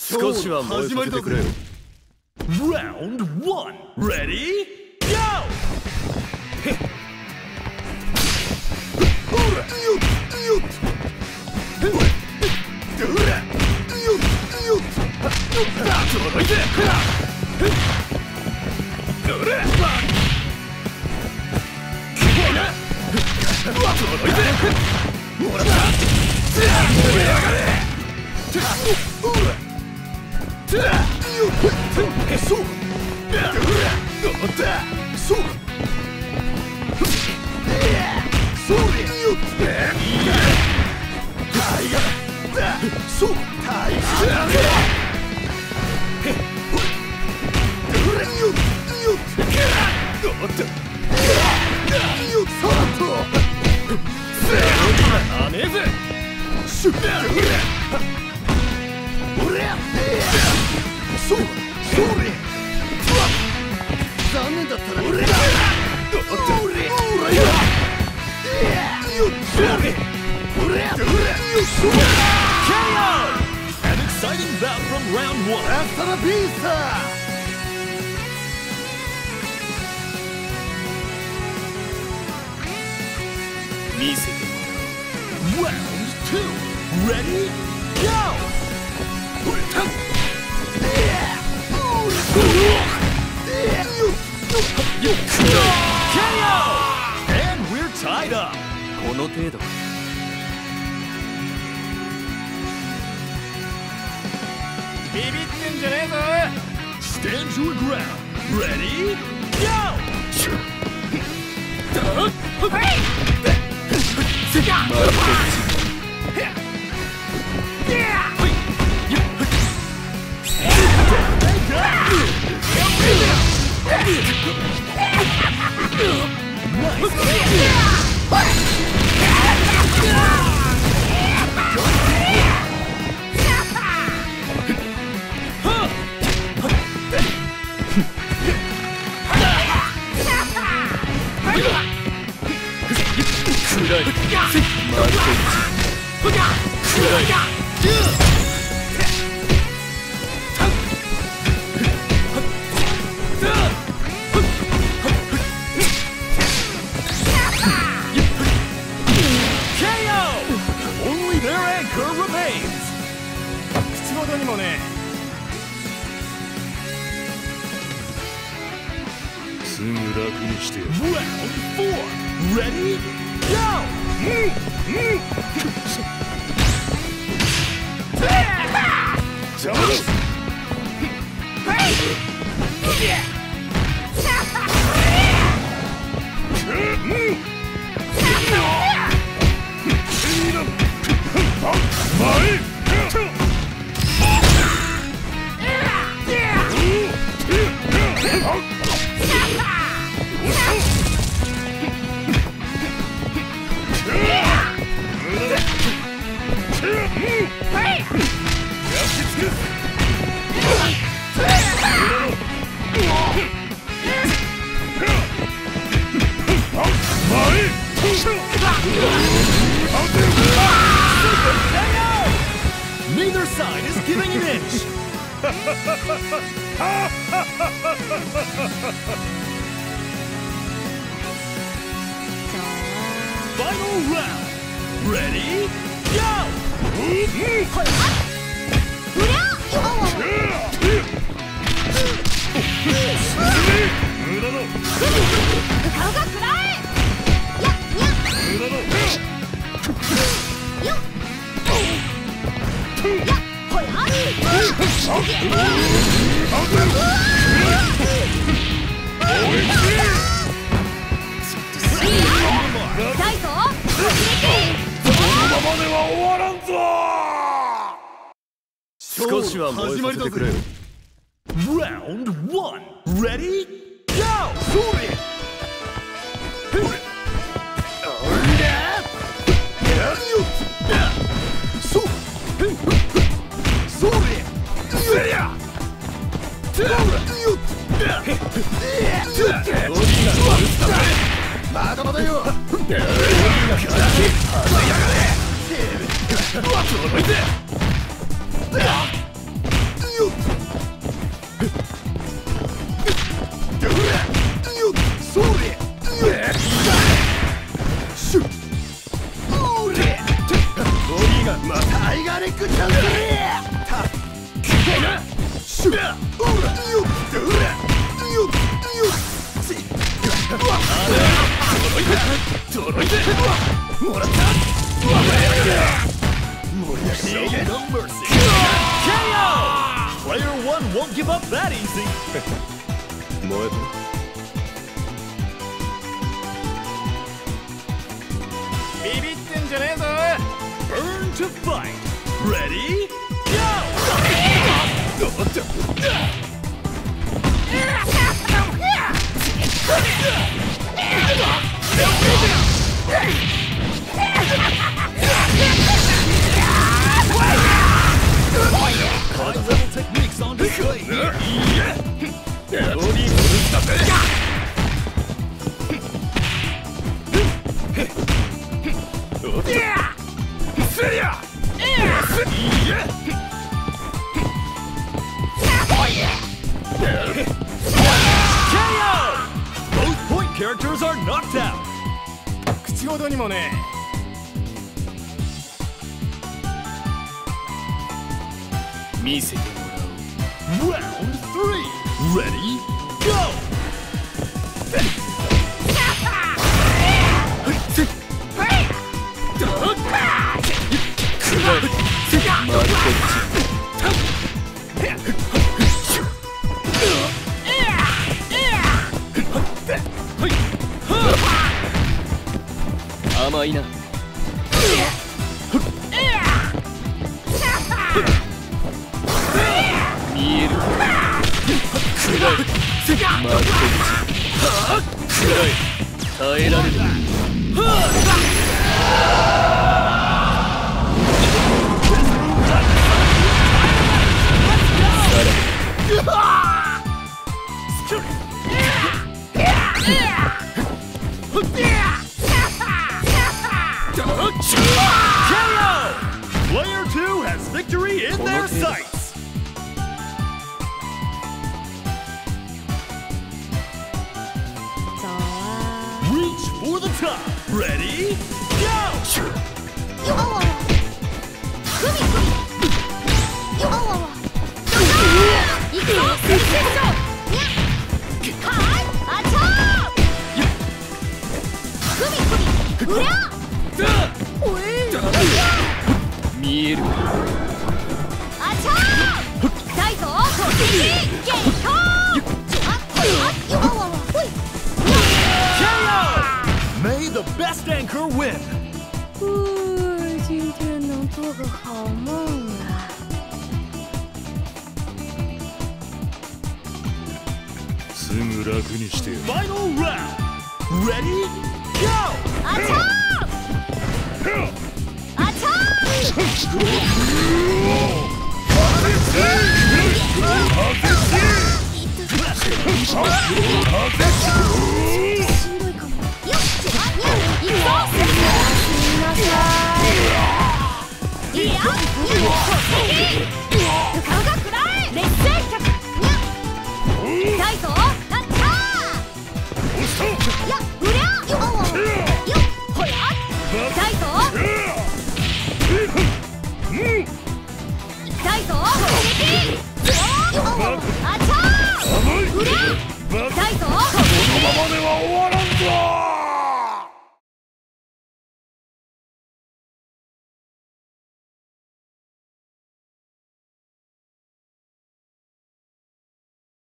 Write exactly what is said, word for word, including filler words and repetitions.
少しは燃えさせてくれよ。 Round one, ready, go! An exciting bout from round one. Hasta la vista! 見せてもらう。 Round two, ready, go! K O! And we're tied up. この程度。 ビビってんじゃねえぞ。 Stand your ground. Ready, go! 口ほどにもね。 すぐ楽にしてやる。 Round four, ready, go! 邪魔だ。 Neither side is giving an inch. Final round. Ready, go! 少しは燃えさせてくれよ。 Round one, ready, go! No mercy. K O! Player one won't give up that easy. 燃えビビってんじゃねえぞ。 Burn to fight. Ready? Go! High-level techniques on display here. K O! Both point characters are knocked out. 口ほどにもね。 見せてもらおう。 Round three. Ready? Go! まるこっち甘いな。見えるか。暗い。まるこっち。暗い。耐えられる。 K O! Player two has victory in their sights. Reach for the top. Ready? Go! 見えるか。 K O! May the best anchor win. 今天能做个好梦啊！ すぐ楽にしてよ。 Final round. Ready? Go! あちゃーあちゃー